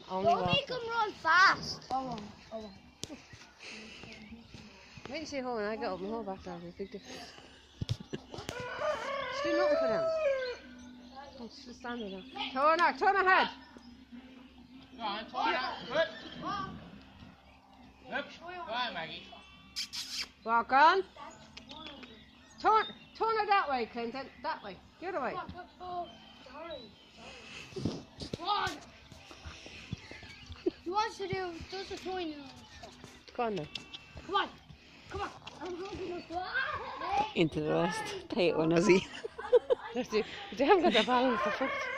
Only Don't make walk. him run fast. Oh. Wait and see how when I get up my whole back there, there's a big difference. Just do nothing for them. Just stand there now. Turn ahead. Go on, turn out. Good. Look. Go on, Maggie. Walk on. Turn it that way, Clinton. That way. The other way. Run. He wants to do just a toy now. Go on now. Come on. I'm going to Into the rest. Play it one, Ozzy. They haven't got their balance, they're fucked.